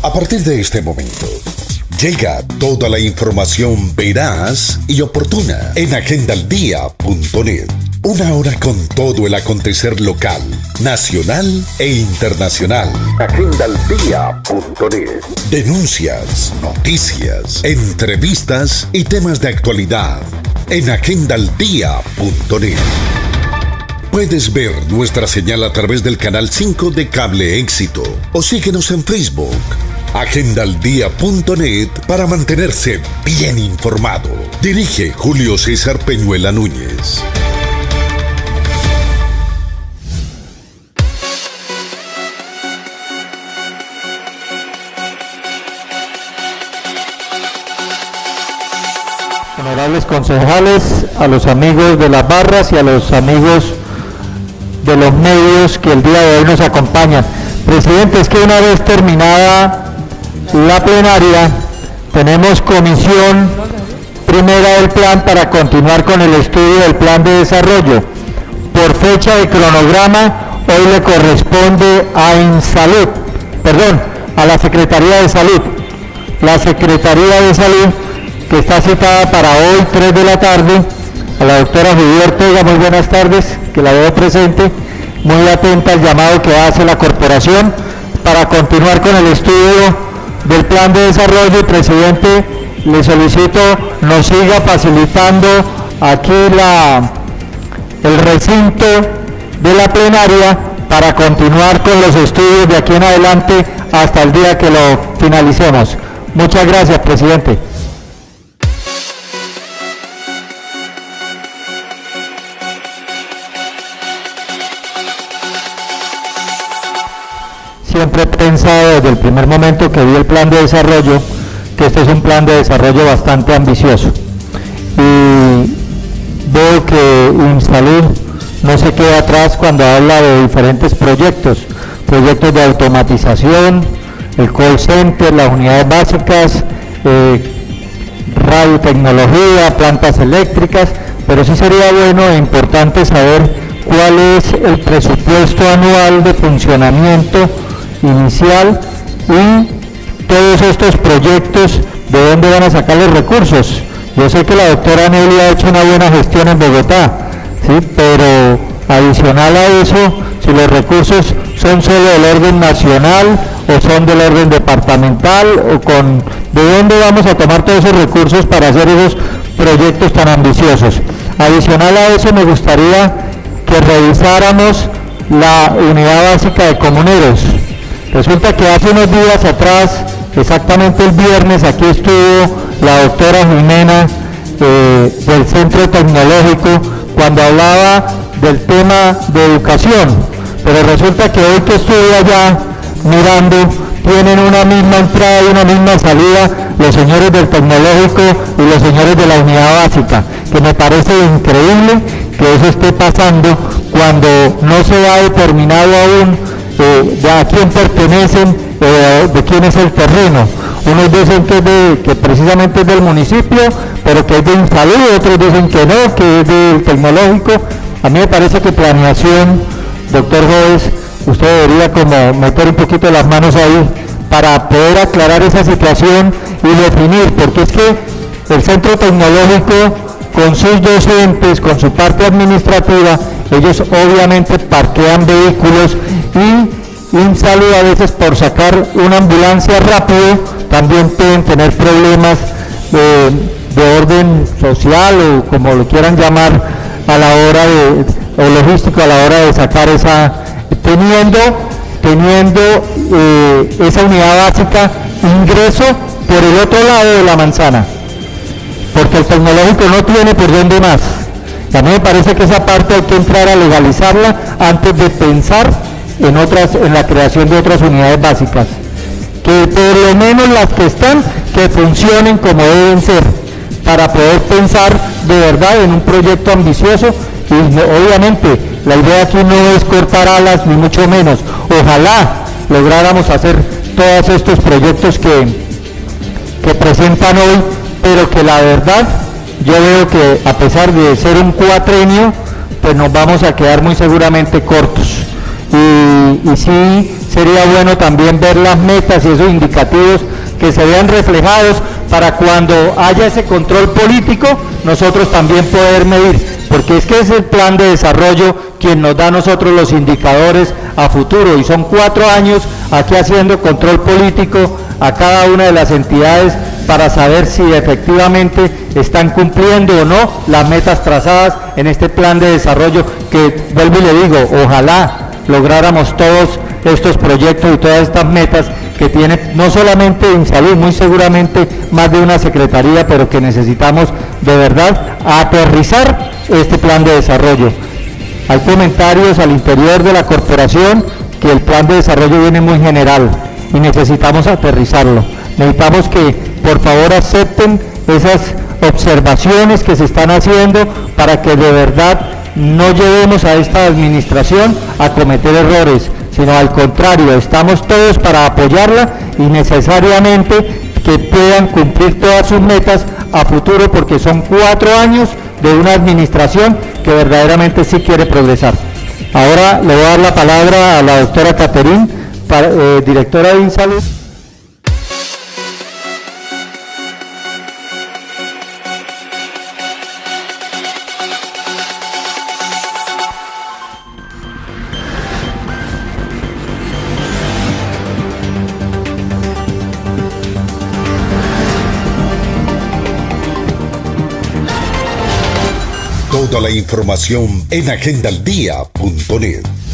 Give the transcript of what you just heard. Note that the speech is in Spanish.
A partir de este momento, llega toda la información veraz y oportuna en agendaldia.net. Una hora con todo el acontecer local, nacional e internacional. agendaldia.net. Denuncias, noticias, entrevistas y temas de actualidad en agendaldia.net. Puedes ver nuestra señal a través del canal 5 de Cable Éxito o síguenos en Facebook. agendaldia.net para mantenerse bien informado. Dirige Julio César Peñuela Núñez. Honorables concejales, a los amigos de las barras y a los amigos de los medios que el día de hoy nos acompañan. Presidente, es que una vez terminada la plenaria, tenemos comisión primera del plan para continuar con el estudio del plan de desarrollo. Por fecha de cronograma, hoy le corresponde a la Secretaría de Salud. La Secretaría de Salud, que está citada para hoy, 3 de la tarde, a la doctora Judy Ortega. Muy buenas tardes, que la veo presente, muy atenta al llamado que hace la corporación para continuar con el estudio del plan de desarrollo. Y presidente, le solicito nos siga facilitando aquí el recinto de la plenaria para continuar con los estudios de aquí en adelante hasta el día que lo finalicemos. Muchas gracias, presidente. Siempre he pensado desde el primer momento que vi el plan de desarrollo que este es un plan de desarrollo bastante ambicioso, y veo que INSALUD no se queda atrás cuando habla de diferentes proyectos de automatización, el call center, las unidades básicas, radiotecnología, plantas eléctricas, pero sí sería bueno e importante saber cuál es el presupuesto anual de funcionamiento inicial y todos estos proyectos, de dónde van a sacar los recursos. Yo sé que la doctora Nelly ha hecho una buena gestión en Bogotá, ¿sí? Pero adicional a eso, si los recursos son solo del orden nacional o son del orden departamental, ¿de dónde vamos a tomar todos esos recursos para hacer esos proyectos tan ambiciosos? Adicional a eso, me gustaría que revisáramos la unidad básica de comuneros. Resulta que hace unos días atrás, exactamente el viernes, aquí estuvo la doctora Jimena del Centro Tecnológico cuando hablaba del tema de educación, pero resulta que hoy que estuve allá mirando, tienen una misma entrada y una misma salida los señores del Tecnológico y los señores de la unidad básica, que me parece increíble que eso esté pasando cuando no se ha determinado aún de a quién pertenecen, de quién es el terreno. Unos dicen que precisamente es del municipio, pero que es de INSALUD, otros dicen que no, que es del Tecnológico. A mí me parece que planeación, doctor Gómez, usted debería como meter un poquito las manos ahí para poder aclarar esa situación y definir, porque es que el Centro Tecnológico, con sus docentes, con su parte administrativa, ellos obviamente parquean vehículos, y INSALUD a veces por sacar una ambulancia rápido también pueden tener problemas de orden social o como lo quieran llamar a la hora o logístico a la hora de sacar teniendo esa unidad básica ingreso por el otro lado de la manzana, porque el Tecnológico no tiene por dónde más. A mí me parece que esa parte hay que entrar a legalizarla antes de pensar en la creación de otras unidades básicas, que por lo menos las que están, que funcionen como deben ser, para poder pensar de verdad en un proyecto ambicioso. Y obviamente la idea aquí no es cortar alas, ni mucho menos. Ojalá lográramos hacer todos estos proyectos que presentan hoy, pero que la verdad yo veo que a pesar de ser un cuatrenio, pues nos vamos a quedar muy seguramente cortos. y sí sería bueno también ver las metas y esos indicativos que se vean reflejados para cuando haya ese control político, nosotros también poder medir, porque es que es el plan de desarrollo quien nos da a nosotros los indicadores a futuro, y son 4 años aquí haciendo control político a cada una de las entidades para saber si efectivamente están cumpliendo o no las metas trazadas en este plan de desarrollo que, vuelvo y le digo, ojalá lográramos todos estos proyectos y todas estas metas que tiene no solamente en salud, muy seguramente más de una secretaría, pero que necesitamos de verdad aterrizar este plan de desarrollo. Hay comentarios al interior de la corporación que el plan de desarrollo viene muy general y necesitamos aterrizarlo. Necesitamos que por favor acepten esas observaciones que se están haciendo para que de verdad no llevemos a esta administración a cometer errores, sino al contrario, estamos todos para apoyarla y necesariamente que puedan cumplir todas sus metas a futuro, porque son 4 años de una administración que verdaderamente sí quiere progresar. Ahora le voy a dar la palabra a la doctora Caterín, directora de INSALUD. Toda la información en agendaldía.net.